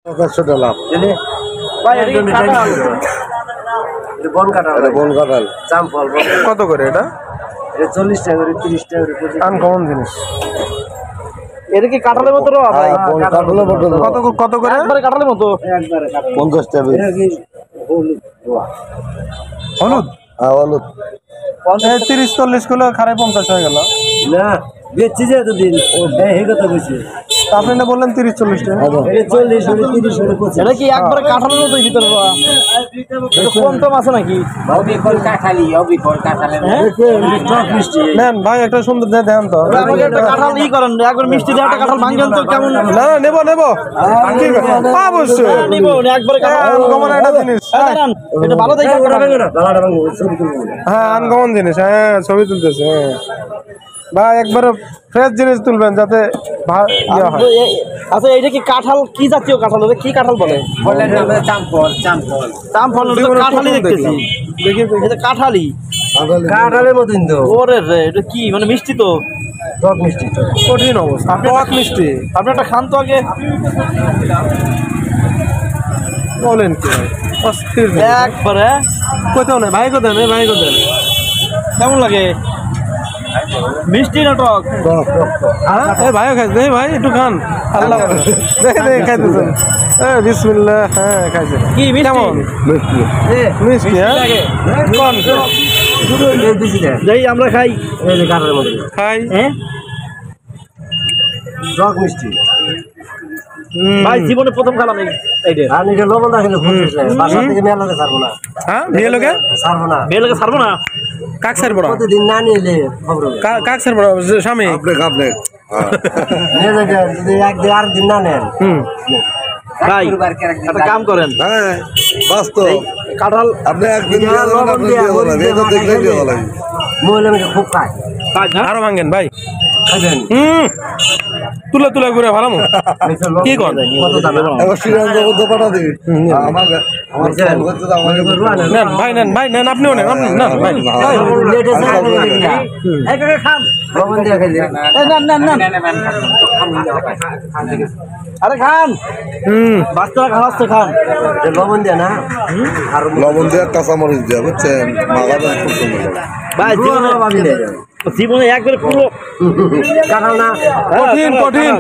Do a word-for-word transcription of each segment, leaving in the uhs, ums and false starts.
পঞ্চাশটা লাভ কত করে এটা? চল্লিশ টাকা করে তিরিশ টাকা করে আনকমন জিনিস। এটা কি কাঁঠালের মতো? কত কত করে? একবারে কাঁঠালের মতো পঞ্চাশ টাকা। হলুদ? হ্যাঁ হলুদ। তিরিশ চল্লিশ কিলো খারাপ পঞ্চাশ হয়ে গেল না, বেচছি যে এতদিন এই কথা বলছি। আপনি না বললেন তিরিশ চল্লিশ টাকা। চল্লিশ তিরিশ এটা কি একবারে কাঁঠালের মতো ভিতরে কম টম আছে নাকি? নেন ভাই একটা সুন্দর দেন তো। কাঁঠাল ই করেন একবার মিষ্টি দিয়ে একটা কাঁঠাল ভাঙেন তো কেমন? না নেবো নেবো অবশ্যই নিবো একবারে আনকমন একটা জিনিস। এটা ভালো দেখে হ্যাঁ আনকমন জিনিস। হ্যাঁ ছবি তুলতেছে। হ্যাঁ ভাই একবারে ফ্রেশ জিনিস তুলবেন যাতে। আচ্ছা এইটা কি কাঁঠাল? কি জাতীয় কাঁঠাল? কি কাঁঠাল বলে? কাঁঠালি দেখতেছি। কাঁঠালি কাঁঠালের মতন তো। ওরে রে এটা কি মানে মিষ্টি তো? টক মিষ্টি। কঠিন অবস্থা। টক মিষ্টি। আপনি একটা খান তো আগে। বলেন কি অস্থির একবারে কোথাও নেই ভাই, কোথায় নেই ভাই, কোথায় কেমন লাগে? মিষ্টি না টক? হ্যাঁ ভাইও খাইছে ভাই, একটু খান। আল্লাহ দেখে দেখে খাইতেছেন। হ্যাঁ বিসমিল্লাহ। হ্যাঁ খাইছে। কি কেমন মিষ্টি? মিষ্টি হ্যাঁ কোন যাই আমরা খাই খাই। হ্যাঁ টক মিষ্টি ভাই জীবনে প্রথম খেলাম এইটা। আমি এটা লবণ দা খেলে খুঁজছে বাসা থেকে মেলা লোকে ছাড়বো না। হ্যাঁ মেয়ে লোকে ছাড়বো না, মেয়ে লোকে ছাড়বো না। কাক ছাড় বড় প্রতিদিন না নিলে খবর হবে। কাক ছাড় বড় স্বামী আপনি আপনি যদি একদিন আর দিন না নেন। হুম ভাই একটা কাম করেন। হ্যাঁ বাস্তব কাঁঠাল আপনি একদিন দেখলে মহিলা মেয়েকে খুব খায়। আরো ভাঙেন ভাই। হুম তুলে তুলে ঘুরে ভালো কি কর পাঠা দিবি আমার নেন ভাই, নেন ভাই, নেন আপনিও নেন আপনি নেন ভাই। আরে খান। হুম বাচ্চারা খাওয়াচ্ছে খান। লবণ দিয়ে না আর লবণ দিয়ে কাঁচামরিচ দিয়ে বুঝছেন মাগাটা খুব সুন্দর ভাই জীবনে জীবনে একবারে পুরো কাঁঠাল না কঠিন কঠিন।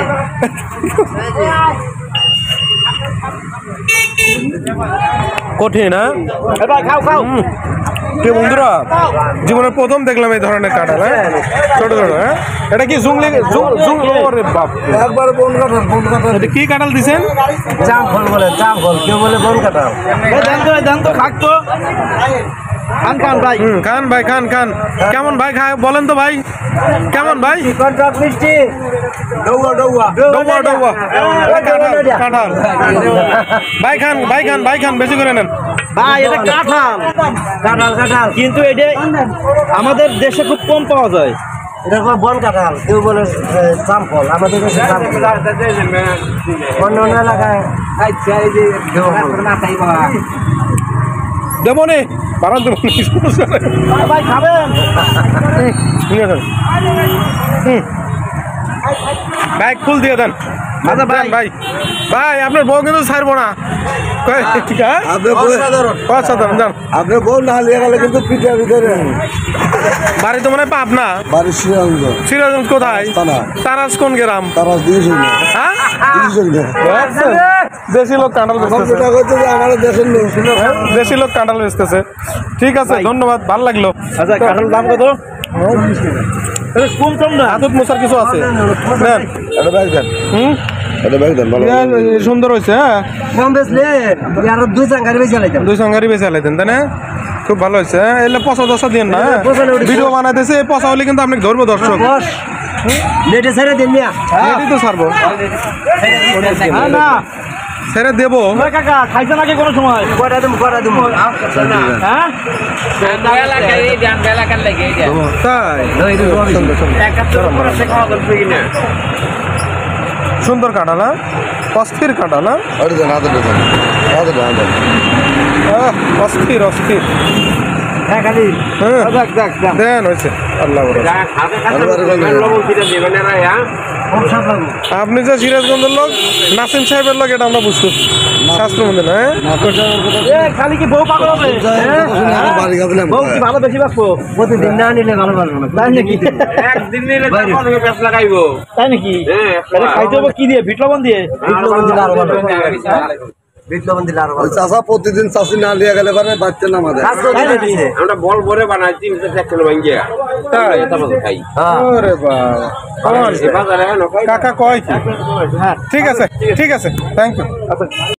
কঠিন হ্যাঁ ভাই খাও খাও। কে বন্ধুরা জীবনের প্রথম দেখলাম এই ধরনের কাঁঠাল। হ্যাঁ ছোট ছোট। হ্যাঁ এটা কি জুংলি বাপ একবার বন কাঁঠাল বন কাঁঠাল এটা কি কাঁঠাল দিছেন? চাম ফল বলে, চাম ফল কেউ বলে বন কাঁঠাল। দেন তো দেন তো খাক তো খান খান ভাই। হুম খান ভাই খান খান। কেমন ভাই খায় বলেন তো ভাই, কেমন ভাই? কন্ট্রাক্ট মিষ্টি ডৌয়া ডৌয়া ডৌয়া ডৌয়া কাঁঠাল কাঁঠাল ভাই খান ভাই খান ভাই খান বেশি করে নেন ভাই। এটা কাঁঠাল কাঁঠাল কাঁঠাল কিন্তু এটা আমাদের দেশে খুব কম পাওয়া যায়। এটা বন কাঁঠাল কেউ বলে চাম ফল। আমাদের দেশে চাম ফল, অন্য অন্য এলাকায় দেবো নে বারান দেবো ভাই খাবেন। ব্যাগ ফুল দিয়ে দেন। আচ্ছা ভাই ভাই ভাই আপনার বউ কিন্তু ছাড়বো না। অসাধারণ যান। আপনার বউ না লিয়ে গেলে কিন্তু পিঠে ভিতরে বাড়ি তো মনে হয় পাবনা। বাড়ির সিরাজগঞ্জ। সিরাজগঞ্জ কোথায়? তারাস কোন গ্রাম? তারাস দিয়েছিল না হ্যাঁ দিয়েছিল দেশি লোক কাঁঠাল বেচতেছে। আমার দেশের লোক দেশি লোক কাঁঠাল বেচতেছে। ঠিক আছে ধন্যবাদ, ভালো লাগলো। আচ্ছা কাঁঠাল দাম কত? কম কম না হাতত মোছার কিছু আছে নেন। এটা ব্যাগ দেন। হুম এটা ব্যাগ দেন ভালো সুন্দর হয়েছে। হ্যাঁ কম বেচলে আর দুই চাঙ্গারি বেচে লাইতাম। দুই সঙ্গারি বেচে লাইতেন তাই না? খুব ভালো হয়েছে। এলে পচা দশা দিন না, ভিডিও বানাইতেছে পচা হলে কিন্তু আপনি ধরবো দর্শক। নেটে ছেড়ে দিন মিয়া। নেটই তো ছাড়বো না ছেড়ে দেবো। কাকা খাইছে নাকি কোনো সময়? কয়টা দিম কয়টা দিম হ্যাঁ তাই সুন্দর কাঁঠাল না অস্থির কাঁঠাল না দেন হাতে দেন হাতে দেন অস্থির অস্থির। হ্যাঁ খালি হ্যাঁ দেখ দেখ দেখ দেন হয়েছে আল্লাহ বড়। আপনি যে সিরাজগঞ্জের লোক নাসিম সাহেবের লোক এটা আমরা বুঝতে শাস্ত্র মন্দির না হ্যাঁ এ খালি কি বউ পাগল হবে হ্যাঁ? বাড়ি গাবলাম বউ কি ভালো বেশি বাঁচবো প্রতিদিন না নিলে ভালো পারবো না তাই নাকি একদিন নিলে তারপরে পেঁচ লাগাইবো। তাই নাকি হ্যাঁ, তাহলে খাইতে হবে কি দিয়ে বিট লবণ দিয়ে বিট লবণ দিলে আরো ভালো। বিট লবণ দিলে আরো ভালো চাষা প্রতিদিন চাষি না লিয়ে গেলে পারে বাচ্চা না আমাদের তাই নাকি আমরা বল ভরে বানাই তিন চার কিলো ভাঙ্গিয়ে তাই তারপরে খাই ওরে বাবা আমার এ বাজারে নখাই কাকা কয় কি ঠিক আছে ঠিক আছে থ্যাংক ইউ